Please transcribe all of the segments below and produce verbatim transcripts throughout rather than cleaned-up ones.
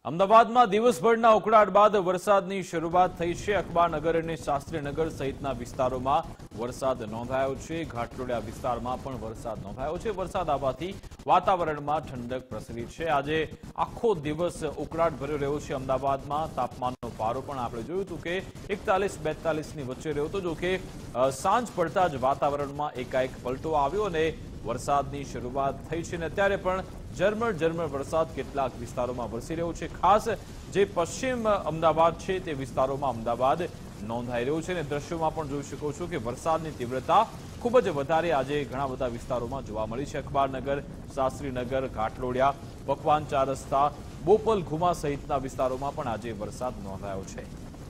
અમદાવાદમાં દિવસભરના ઉકળાટ બાદ વરસાદની શરૂઆત થઈ છે। અખબારનગર અને શાસ્ત્રીનગર સહિતના વિસ્તારોમાં વરસાદ નોંધાયો છે। ઘાટલોડિયા વિસ્તારમાં પણ વરસાદ નોંધાયો છે। વરસાદ આવવાથી વાતાવરણમાં ઠંડક પ્રસરી છે। આજે આખો દિવસ ઉકળાટ ભર્યો રહ્યો છે। અમદાવાદમાં તાપમાનનો પારો પણ આપણે જોયું હતું કે એકતાલીસ બેતાલીસ ની વચ્ચે રહ્યો હતો। જો કે સાંજ પડતા જ વાતાવરણમાં એકાએક પલટો આવ્યો અને વરસાદની શરૂઆત થઈ છે અને અત્યારે પણ ઝરમર ઝરમર વરસાદ કેટલાક વિસ્તારોમાં વરસી રહ્યો છે। ખાસ જે પશ્ચિમ અમદાવાદ છે તે વિસ્તારોમાં અમદાવાદ નોંધાઈ રહ્યું છે અને દ્રશ્યોમાં પણ જોઈ શકો છો કે વરસાદની તીવ્રતા ખૂબ જ વધારે આજે ઘણા બધા વિસ્તારોમાં જોવા મળી છે। અખબારનગર, શાસ્ત્રીનગર, ઘાટલોડિયા, પકવાન ચાર રસ્તા, બોપલ, ઘુમા સહિતના વિસ્તારોમાં પણ આજે વરસાદ નોંધાયો છે।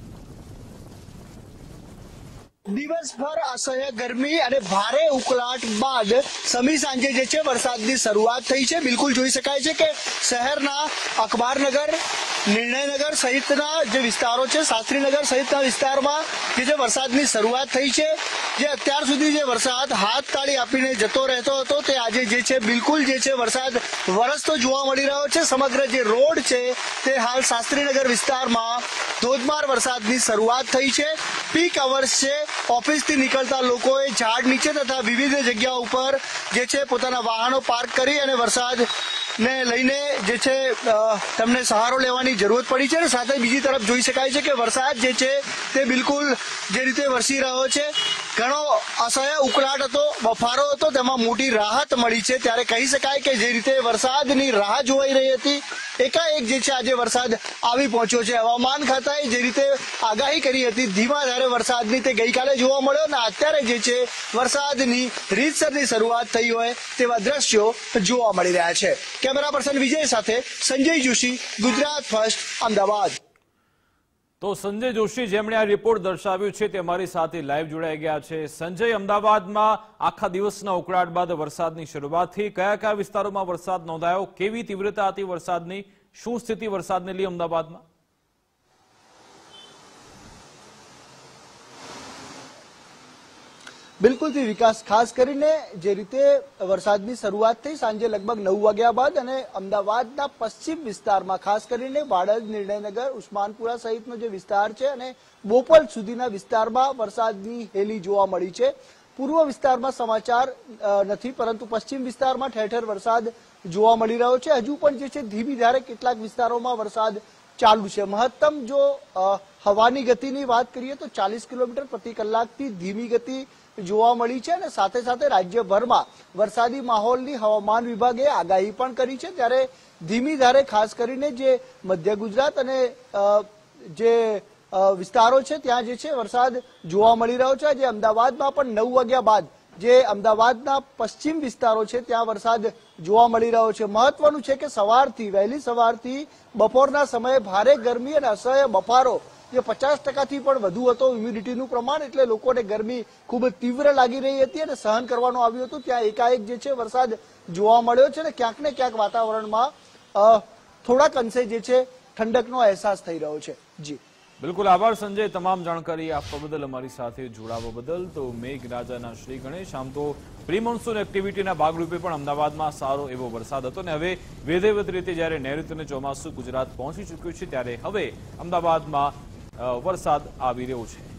દિવસભર અસહ્ય ગરમી અને ભારે ઉકળાટ બાદ સમી સાંજે જે છે વરસાદની શરૂઆત થઈ છે। બિલકુલ જોઈ શકાય છે કે શહેરના અખબારનગર, નિર્ણયનગર સહિતના જે વિસ્તારો છે, શાસ્ત્રીનગર સહિતના વિસ્તારમાં જે છે વરસાદની શરૂઆત થઈ છે। જે અત્યાર સુધી જે વરસાદ હાથ તાળી આપીને જતો રહેતો હતો તે આજે જે છે બિલકુલ જે છે વરસાદ વરસતો જોવા મળી રહ્યો છે। સમગ્ર જે રોડ છે તે હાલ શાસ્ત્રીનગર વિસ્તારમાં ધોધમાર વરસાદની શરૂઆત થઈ છે। પીક અવર્સ છે, ઓફિસથી નીકળતા લોકોએ ઝાડ નીચે તથા વિવિધ જગ્યા ઉપર જે છે પોતાના વાહનો પાર્ક કરી અને વરસાદને લઈને જે છે તેમને સહારો લેવાની જરૂરત પડી છે। સાથે બીજી તરફ જોઈ શકાય છે કે વરસાદ જે છે તે બિલકુલ જે રીતે વરસી રહ્યો છે, ઘણો અસહ્ય ઉકળાટ હતો, બફારો હતો, તેમાં મોટી રાહત મળી છે। ત્યારે કહી શકાય કે જે રીતે વરસાદની રાહ જોવાઈ રહી હતી એકાએક જે છે આજે વરસાદ આવી પહોંચ્યો છે। હવામાન ખાતાએ જે રીતે આગાહી કરી હતી ધીમા ધારે વરસાદની તે ગઈકાલે જોવા મળ્યો અને અત્યારે જે છે વરસાદની રીતસરની શરૂઆત થઈ હોય તેવા દ્રશ્યો જોવા મળી રહ્યા છે। કેમેરા પર્સન વિજય સાથે સંજય જોશી, ગુજરાત ફર્સ્ટ, અમદાવાદ। તો સંજય જોશી જેમણે આ રિપોર્ટ દર્શાવ્યું છે તે અમારી સાથે લાઈવ જોડાઈ ગયા છે। સંજય, અમદાવાદમાં આખા દિવસના ઉકળાટ બાદ વરસાદની શરૂઆત થઈ, કયા કયા વિસ્તારોમાં વરસાદ નોંધાયો, કેવી તીવ્રતા હતી વરસાદની, શું સ્થિતિ વરસાદને લઈ અમદાવાદમાં? બિલકુલથી વિકાસ, ખાસ કરીને જે રીતે વરસાદની શરૂઆત થઈ સાંજે લગભગ નવ વાગ્યા બાદ અને અમદાવાદના પશ્ચિમ વિસ્તારમાં ખાસ કરીને વાડજ, નિર્ણયનગર, ઉસ્માનપુરા સહિતનો જે વિસ્તાર છે અને બોપલ સુધીના વિસ્તારમાં વરસાદની હેલી જોવા મળી છે। પૂર્વ વિસ્તારમાં સમાચાર નથી, પરંતુ પશ્ચિમ વિસ્તારમાં ઠેર ઠેર વરસાદ જોવા મળી રહ્યો છે। હજુ પણ જે છે ધીમી ધારે કેટલાક વિસ્તારોમાં વરસાદ ચાલુ છે। મહત્તમ જો હવાની ગતિની વાત કરીએ તો ચાલીસ કિલોમીટર પ્રતિ કલાકથી ધીમી ગતિ જોવા મળી છે અને સાથે સાથે રાજ્યભરમાં વરસાદી માહોલની હવામાન વિભાગે આગાહી પણ કરી છે। ત્યારે ધીમી ધારે ખાસ કરીને જે મધ્ય ગુજરાત અને જે વિસ્તારો છે ત્યાં જે છે વરસાદ જોવા મળી રહ્યો છે। જે અમદાવાદમાં પણ નવ વાગ્યા બાદ જે અમદાવાદના પશ્ચિમ વિસ્તારો છે ત્યાં વરસાદ જોવા મળી રહ્યો છે। મહત્વનું છે કે સવારથી વહેલી સવારથી બપોરના સમયે ભારે ગરમી અને અસહ્ય બફારો જે પચાસ ટકાથી પણ વધુ હતો હ્યુમિડિટીનું પ્રમાણ, એટલે લોકોને ગરમી ખૂબ તીવ્ર લાગી રહી હતી અને સહન કરવાનું આવ્યું હતું। ત્યાં એકાએક જે છે વરસાદ જોવા મળ્યો છે અને ક્યાંક ને ક્યાંક વાતાવરણમાં થોડાક અંશે જે છે ઠંડકનો અહેસાસ થઈ રહ્યો છે। જી બિલકુલ, આભાર સંજય, તમામ જાણકારી આપવા બદલ, અમારી સાથે જોડાવા બદલ। તો મેઘરાજાના શ્રી ગણેશ, આમ તો પ્રી મોન્સૂન એક્ટિવિટીના ભાગરૂપે પણ અમદાવાદમાં સારો એવો વરસાદ હતો અને હવે વિધિવત રીતે જ્યારે નૈઋત્ય અને ચોમાસું ગુજરાત પહોંચી ચૂક્યું છે ત્યારે હવે અમદાવાદમાં વરસાદ આવી રહ્યો છે।